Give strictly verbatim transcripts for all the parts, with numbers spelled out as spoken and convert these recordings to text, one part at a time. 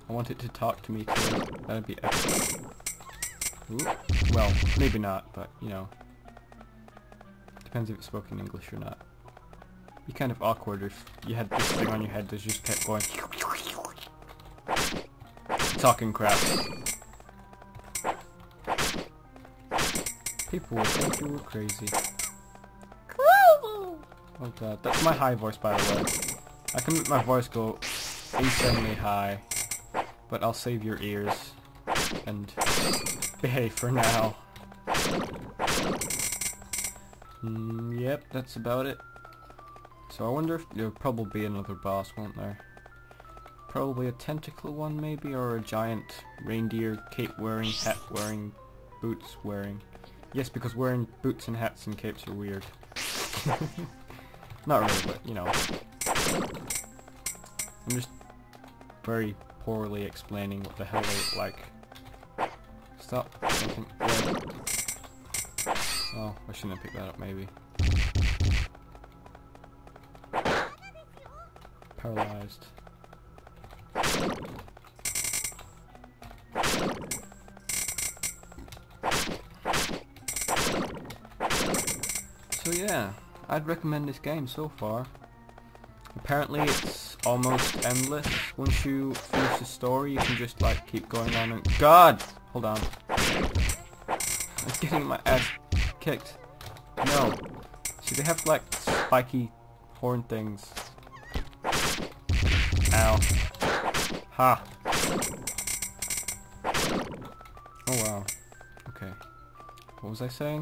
I want it to talk to me too. That'd be epic. Ooh. Well, maybe not, but you know. Depends if it's spoken English or not. Be kind of awkward if you had this thing on your head that just kept going. Talking crap. People would think you were crazy. Oh god, that's my high voice by the way. I can make my voice go insanely high, but I'll save your ears and behave for now. Mm, yep, that's about it. So I wonder if there'll probably be another boss, won't there? Probably a tentacle one maybe, or a giant reindeer cape wearing, hat wearing, boots wearing. Yes, because wearing boots and hats and capes are weird. Not really, but you know. I'm just very poorly explaining what the hell they look like. Stop. Something. Wait. Oh, I shouldn't have picked that up maybe. Paralyzed. So yeah, I'd recommend this game so far. Apparently it's almost endless. Once you finish the story you can just like keep going on and— God! Hold on. I'm getting my ass kicked. No. See, they have like spiky horn things. Ow. Ha. Oh wow. Okay. What was I saying?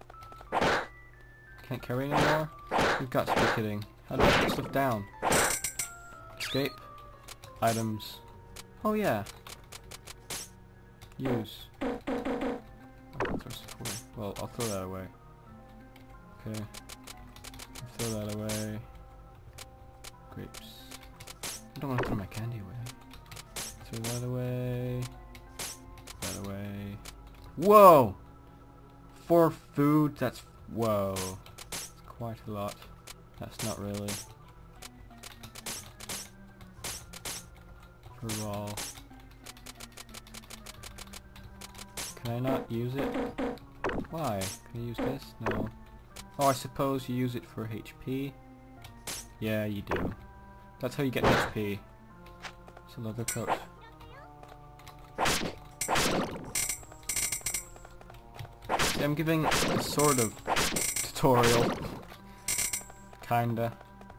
Can't carry anymore? You've got to be kidding. How do I put stuff down? Escape. Items. Oh yeah. Use. Well, I'll throw that away. Okay. I'll throw that away. Grapes. I don't want to throw my candy away. Throw that away. That away. Whoa! For food, that's— whoa. That's quite a lot. That's not really. For raw. Can I not use it? Why? Can I use this? No. Oh, I suppose you use it for H P. Yeah, you do. That's how you get H P. It's a leather coat. See, I'm giving a sort of tutorial. Kinda.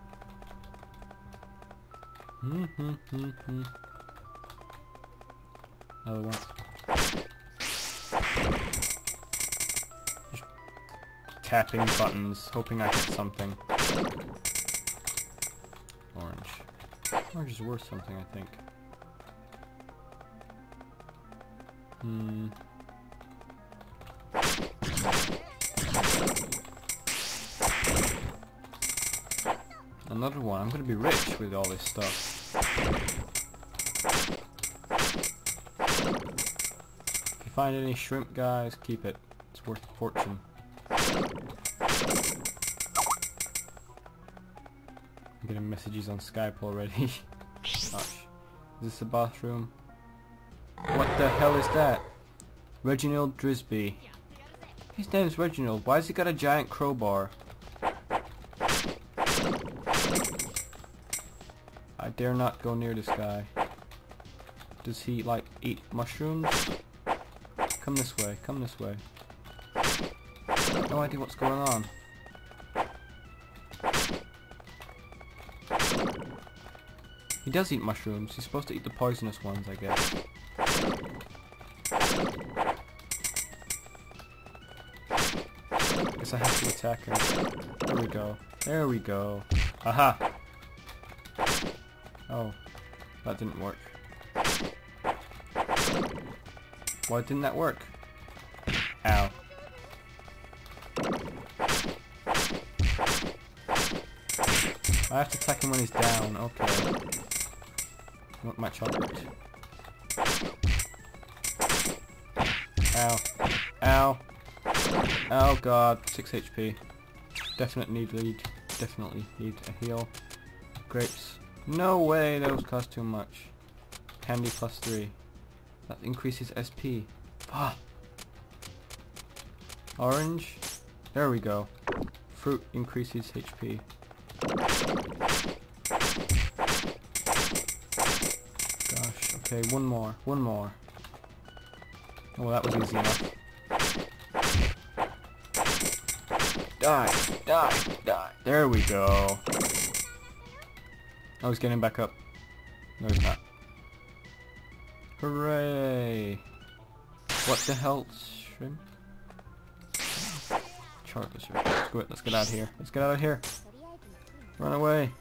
Hmm hmm hmm hmm. Another one. Just tapping buttons, hoping I get something. Orange. Orange is worth something, I think. Hmm. Another one. I'm gonna be rich with all this stuff. If you find any shrimp, guys, keep it. It's worth a fortune. I'm getting messages on Skype already. Gosh. Is this a bathroom? What the hell is that? Reginald Drisby. His name's Reginald. Why has he got a giant crowbar? I dare not go near this guy. Does he, like, eat mushrooms? Come this way, come this way. No idea what's going on. He does eat mushrooms. He's supposed to eat the poisonous ones, I guess. Guess I have to attack him. There we go. There we go. Aha! Oh, that didn't work. Why didn't that work? Ow. I have to attack him when he's down, okay. You want my chocolate? Ow. Ow. Oh god, six H P. Definitely need lead. Definitely need a heal. Grapes. No way, those cost too much. Candy plus three. That increases S P. Ah. Orange. There we go. Fruit increases H P. Gosh. Okay, one more. One more. Oh, well, that was easy enough. Die, die, die. There we go. I was getting back up. No, he's not. Hooray! What the hell, shrimp? Chocolate shrimp. Let's go. Let's get out of here. Let's get out of here. Run away.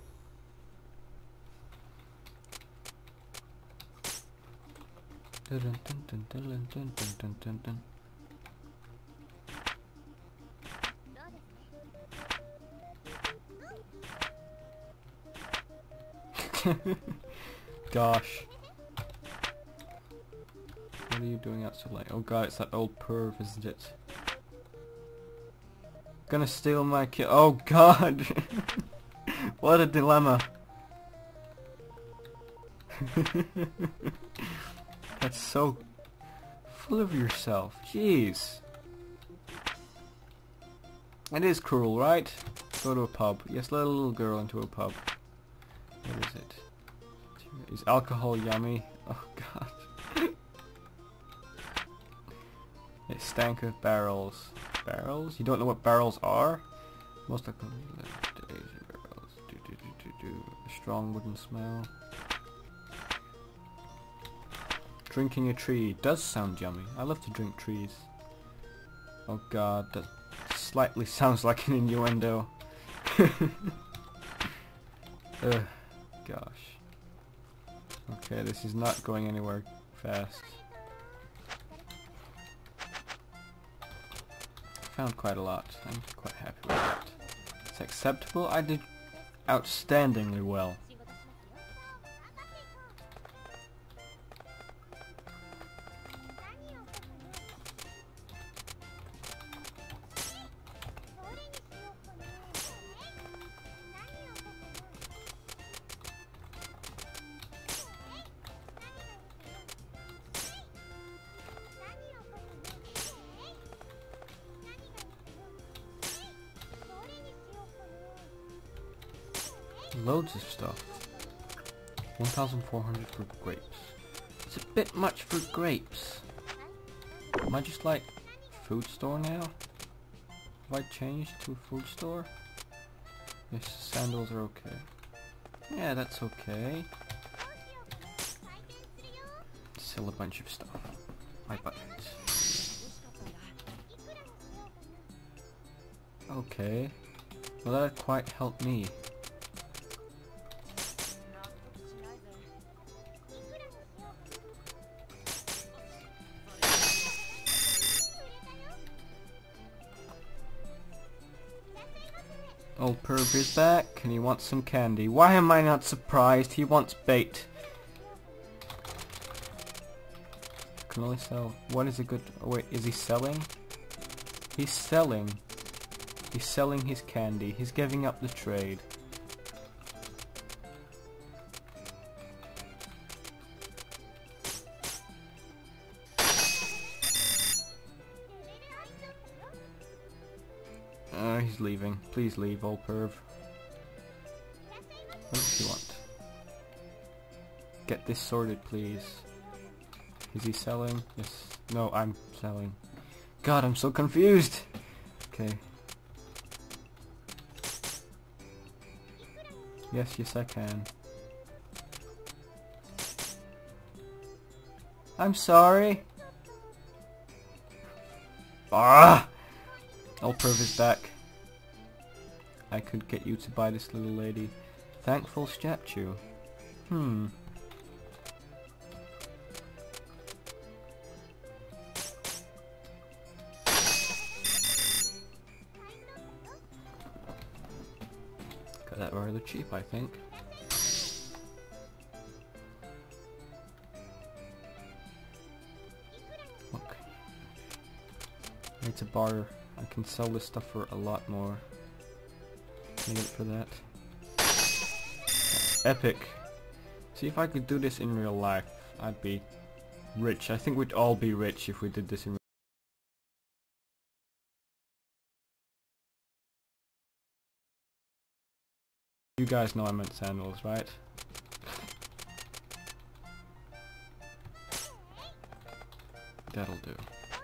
Dun, dun, dun, dun, dun, dun, dun, dun, dun. Gosh. What are you doing out so late? Oh god, it's that old perv, isn't it? Gonna steal my kid. Oh god! What a dilemma. That's so full of yourself. Jeez. It is cruel, right? Go to a pub. Yes, let a little girl into a pub. What is it? Is alcohol yummy? Oh god. It stank of barrels. Barrels? You don't know what barrels are? Most alcohol Asian barrels. Do do do do do. A strong wooden smell. Drinking a tree does sound yummy. I love to drink trees. Oh god, that slightly sounds like an innuendo. Ugh. Gosh. Okay, this is not going anywhere fast. Found quite a lot. I'm quite happy with that. It's acceptable. I did outstandingly well. Loads of stuff. one thousand four hundred for grapes. It's a bit much for grapes. Am I just like food store now? Have I changed to a food store? Yes, sandals are okay. Yeah, that's okay. Sell a bunch of stuff. My budget. Okay. Well, that quite helped me. Old perv is back and he wants some candy. Why am I not surprised? He wants bait. Can only sell. What is a good... Oh wait, is he selling? He's selling. He's selling his candy. He's giving up the trade. Uh, he's leaving. Please leave, old perv. What does he want? Get this sorted, please. Is he selling? Yes. No, I'm selling. God, I'm so confused! Okay. Yes, yes I can. I'm sorry! Ah! Old perv is back. I could get you to buy this little lady. Thankful statue. Hmm. Got that rather cheap, I think. Okay. Need to barter. I can sell this stuff for a lot more. Can I get it for that? That's epic. See, if I could do this in real life, I'd be rich. I think we'd all be rich if we did this in real life. You guys know I meant sandals, right? That'll do.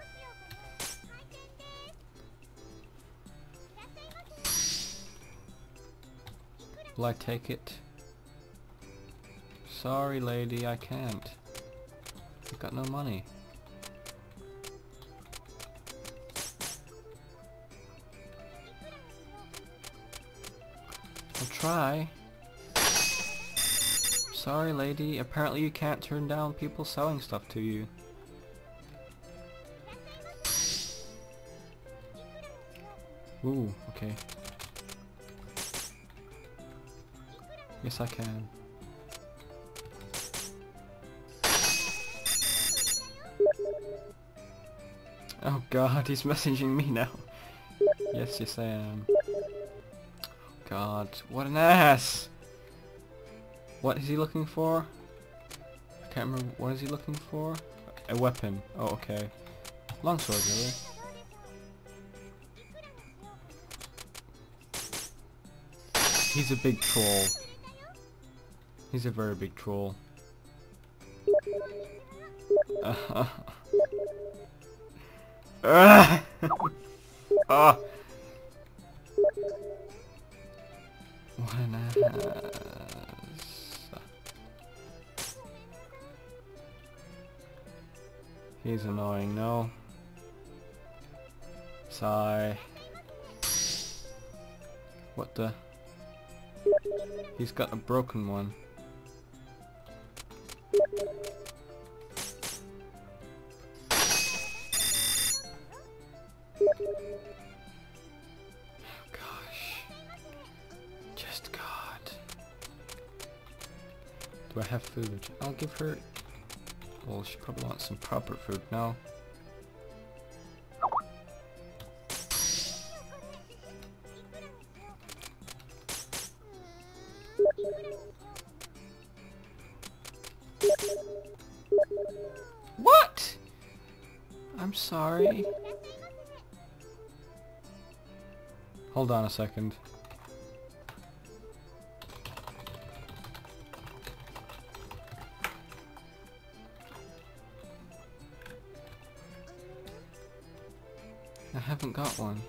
Will I take it? Sorry lady, I can't. I've got no money. I'll try. Sorry lady, apparently you can't turn down people selling stuff to you. Ooh, okay. Yes, I can. Oh god, he's messaging me now. Yes, yes I am. God, what an ass! What is he looking for? I can't remember. What is he looking for? A weapon. Oh, okay. Longsword, really? He's a big troll. He's a very big troll. Uh, uh, oh. What an ass. He's annoying, no? Sigh. What the? He's got a broken one. Gosh. Just God. Do I have food? I'll give her... Well, she probably wants some proper food now. What? I'm sorry. Hold on a second. I haven't got one.